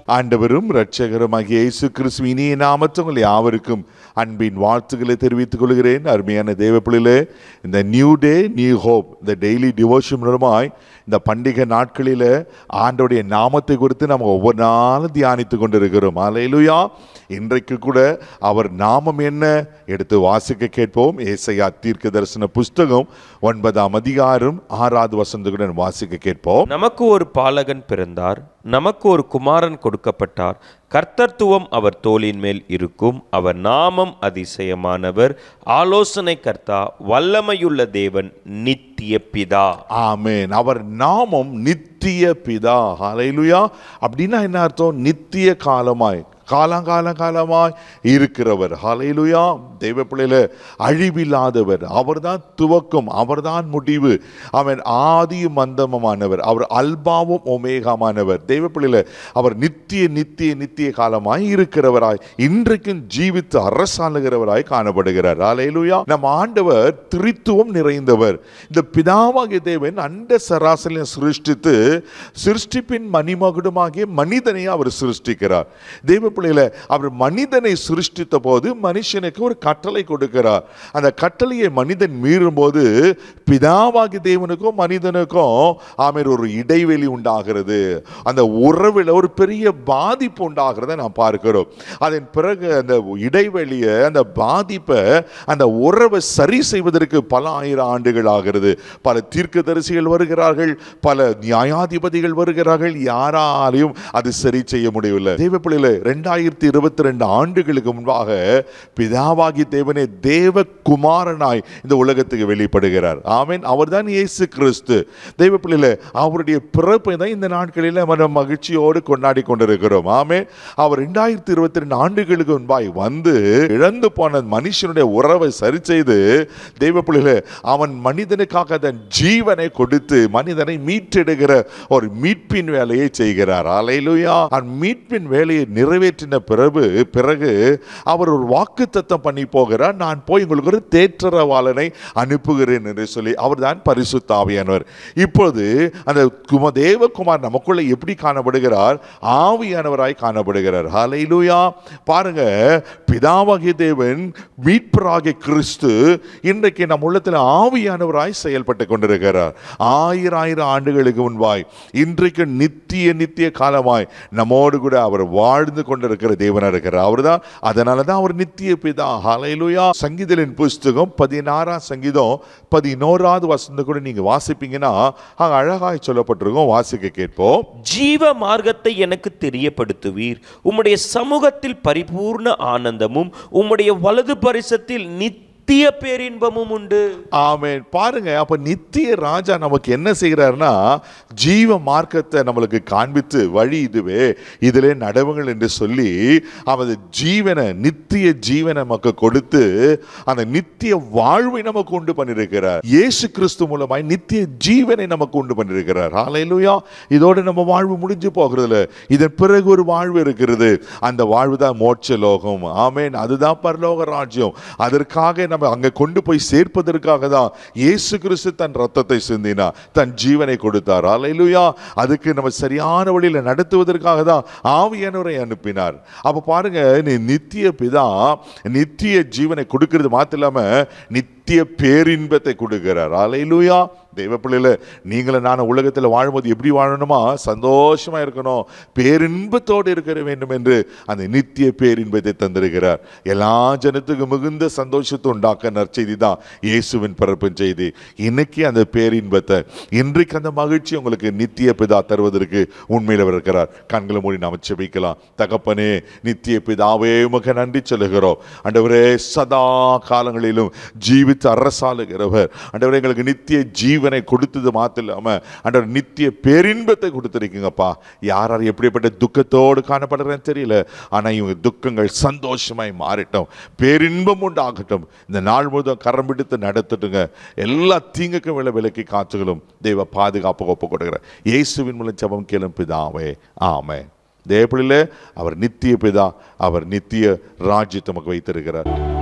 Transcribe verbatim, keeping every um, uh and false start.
ஆண்டவரும் இரட்சகருமாகிய இயேசு கிறிஸ்துவின் இனிய நாமத்தில் உங்கள் யாவருக்கும் அன்பின் வாழ்த்துக்களை தெரிவித்துக் கொள்கிறேன். அருமையான தேவ பிள்ளைகளே, இந்த நியூ டே நியூ ஹோப் இந்த டெய்லி டிவோஷன் மூலமாய் இந்த பண்டிகை நாட்களில் ஆண்டவருடைய நாமத்தை குறித்து நம்ம ஒவ்வொரு நாளும் தியானித்து கொண்டிருக்கிறோம். அல்லேலூயா. இன்றைக்கு கூட அவர் நாமம் என்ன எடுத்து வாசிக்க கேட்போம். ஏசாயா தீர்க்க தரிசன புஸ்தகம் ஒன்பதாம் அதிகாரம் ஆறாவது வசனத்துடன் வாசிக்க கேட்போம். நமக்கு ஒரு பாலகன் பிறந்தார், நமக்கு ஒரு குமாரன் கொடுக்கப்பட்டார், கர்த்தத்துவம் அவர் தோளின் மேல் இருக்கும். அவர் நாமம் அதிசயமானவர், ஆலோசனை கர்த்தா, வல்லமையுள்ள தேவன், நித்திய பிதா. ஆமென். அவர் நாமம் நித்திய பிதா. ஹல்லேலூயா. அப்படின்னா என்ன அர்த்தம்? நித்திய காலமாய் காலங்கால காலமாய் இருக்கிறவர். ஹல்லேலூயா. தெய்வ பிள்ளைகளே, அழிவில்லாதவர். அவர்தான் துவக்கம், அவர்தான் முடிவு. அவன் ஆதியும் அந்தமுமானவர். அவர் அல்பாவும் ஒமேகாமானவர். தெய்வ பிள்ளைகளே, அவர் நித்திய நித்திய நித்திய காலமாய் இருக்கிறவராய் இன்றைக்கும் ஜீவித்து அரசாளுகிறவராய் காணப்படுகிறார். ஹல்லேலூயா. நம் ஆண்டவர் திரித்துவம் நிறைந்தவர். இந்த பிதாவாகிய தேவன் அண்ட சராசரியை சிருஷ்டித்து சிருஷ்டிப்பின் மணிமகுடமாகிய மனிதனை அவர் சிருஷ்டிக்கிறார். தெய்வ பிள்ளைகளே, அவர் மனிதனை சிருஷ்டித்த போது மனுஷனுக்கு ஒரு கட்டளை கொடுக்கிறார். அந்த கட்டளையை மனிதன் மீறும் போது பிதாவாகிய தேவனுக்கும் மனிதனுக்கும் ஆமென் ஒரு இடைவெளி உண்டாகிறது. அந்த உறவில் ஒரு பெரிய பாதிப்பு உண்டாகிறத நாம் பார்க்கிறோம். அதன் பிறகு அந்த இடைவெளியை, அந்த பாதிப்பை, அந்த உறவை சரி செய்வதற்கு பல ஆயிரம் ஆண்டுகள் ஆகிறது. பல தீர்க்கதரிசிகள் வருகிறார்கள், பல நியாயாதிபதிகள் வருகிறார்கள். யாராலையும் அது சரி செய்ய முடியவில்லை. தெய்வ பிள்ளைகளே, இரண்டாயிரத்தி இருபத்தி ரெண்டு ஆண்டுகளுக்கு முன்பாக பிதாவாகி தேவனே தேவ குமாரனாய் இந்த உலகத்துக்கு வெளிப்படுகிறார். ஆமென். அவர்தான் இயேசு கிறிஸ்து. தெய்வ பிள்ளைகளே, அவருடைய பிறப்பை தான் இந்த நாட்களில் நம்ம மகிழ்ச்சியோடு கொண்டாடி கொண்டிருக்கிறோம். ஆமென். அவர் இரண்டாயிரத்தி இருபத்தி ரெண்டு ஆண்டுகளுக்கு முன்பாய் வந்து இழந்து போன மனுஷனுடைய உறவை சரி செய்து தெய்வ பிள்ளைகளே, அவன் மனிதனுக்காக தன் ஜீவனை கொடுத்து மனிதனை மீட்டெடுக்கிற ஒரு மீட்பின் வேலையை செய்கிறார். அல்லேலூயா. அந்த மீட்பின் வேலையை நிறைவேற்றின பிறகு பிறகு அவர் ஒரு வாக்குத்தத்தம் பண்ணி போகிறார். நான் போய் உங்களுக்கு ஒரு தேற்றரவாளனை அனுப்புகிறேன் என்று சொல்லி. அவர் தான் பரிசுத்த ஆவியானவர். இப்பொழுது அந்த கும தேவகுமார் நமக்குள்ள எப்படி காணப்படுகிறார்? ஆவியானவராய் காணப்படுகிறார். ஹல்லேலூயா. பாருங்க, பிதாவாகிய தேவன் மீட்பராகிய கிறிஸ்து இன்றைக்கு நம் உள்ளத்தில் ஆவியானவராய் செயல்பட்டு கொண்டிருக்கிறார். ஆயிரம் ஆயிரம் ஆண்டுகளுக்கு முன்பாய் இன்றைக்கு நித்திய நித்திய காலமாய் நம்மோடு கூட அவர் வாழ்ந்து கொண்டிருக்கிற தேவனாக இருக்கிறார். அவர்தான், அதனால தான் அவர் நித்திய பிதா. ஹல்லேலூயா. சங்கீதத்தின் புஸ்தகம் பதினாறாம் சங்கீதம் பதினோராவது வசனத்தை கூட நீங்க வாசிப்பீங்கன்னா அங்க அழகாய் சொல்லப்பட்டிருக்கும். வாசிக்க கேட்போம். ஜீவ மார்க்கத்தை எனக்கு தெரியப்படுத்துவீர், உம்முடைய சமூகத்தில் பரிபூர்ண ஆனந்தமும் உம்முடைய வலது பரிசத்தில் நித்திய நித்திய பேரின்பமும் உண்டு. ஆமென். பாருங்க, அப்ப நித்திய ராஜா நமக்கு என்ன செய்கிறார்னா ஜீவ மார்க்கத்தை நம்மளுக்கு காண்பித்து வழி இதுவே, இதிலே நடவுங்கள் என்று சொல்லி அவரது ஜீவனை, நித்திய ஜீவனை நமக்கு கொடுத்து அந்த நித்திய வாழ்வை நமக்கு உண்டு பண்ணிருக்கிறார். இயேசு கிறிஸ்து மூலமாய் நித்திய ஜீவனை நமக்கு உண்டு பண்ணிருக்கிறார். ஹல்லேலூயா. இதோடு நம்ம வாழ்வு முடிஞ்சு போகிறதுல இதன் பிறகு ஒரு வாழ்வு இருக்கிறது. அந்த வாழ்வு தான் மோட்ச லோகம். ஆமென். அதுதான் பரலோக ராஜ்யம். அதற்காக அங்க கொண்டு போய் சேர்ப்பதற்காக தான் இயேசு கிறிஸ்து தன் ரத்தத்தை சிந்தினார், தன் ஜீவனை கொடுத்தார். அல்லேலூயா. அதுக்கு நம்ம சரியான வழியில் நடத்துவதற்காக தான் ஆவியானவரை அனுப்பினார். அப்ப பாருங்க, நீ நித்திய பிதா நித்திய ஜீவனை கொடுக்கிறது மாத்திரம் இல்லாம நித்திய பேரின்பத்தை கொடுக்கிறார். அல்லேலூயா. தெய்வ பிள்ளைகளே, நீங்களும் நான் உலகத்தில் வாழும்போது எப்படி வாழணுமா? சந்தோஷமா இருக்கணும், பேரின்பத்தோடு இருக்க வேண்டும் என்று அந்த நித்திய பேரின்பத்தை தந்திருக்கிறார். எல்லா ஜனத்துக்கும் மிகுந்த சந்தோஷத்தை உண்டாக்க நற்செய்தி தான் இயேசுவின் பிறப்பின் செய்தி. இன்னைக்கு அந்த பேரின்பத்தை, இன்றைக்கு அந்த மகிழ்ச்சி உங்களுக்கு நித்திய பிதா தருவதற்கு உண்மையில் இருக்கிறார். கண்களை மூடி நாம் ஜெபிக்கலாம். தகப்பனே, நித்திய பிதாவே, உமக்கு நன்றி சொல்லுகிறோம். ஆண்டவரே, சதா காலங்களிலும் ஜீவித்து அரசாளுகிறவர். ஆண்டவரே, எங்களுக்கு நித்திய ஜீவனை கொடுத்தது மாத்திரம் இல்லாம ஆண்டவர் நித்திய பேரின்பத்தை கொடுத்திருக்கீங்கப்பா. யார் யார் எப்படிப்பட்ட துக்கத்தோடு காணப்படுறேன்னு தெரியல, ஆனா இவங்க துக்கங்கள் சந்தோஷமாய் மாறட்டும், பேரின்பம் உண்டாகட்டும். இந்த நாள் முழுவதும் கரம் பிடித்து நடத்தட்டுங்க. எல்லா தீங்குக்கும் விலை விலக்கி காத்துகளும் தெய்வ பாதுகாப்பு ஒப்பு கொடுக்கிற இயேசுவின் மூலம் ஜெபம் கேளும் பிதாவே, ஆமென். தேவப்பிள்ளையிலே, அவர் நித்திய பிதா, அவர் நித்திய ராஜ்யத்தை நமக்கு வைத்திருக்கிறார்.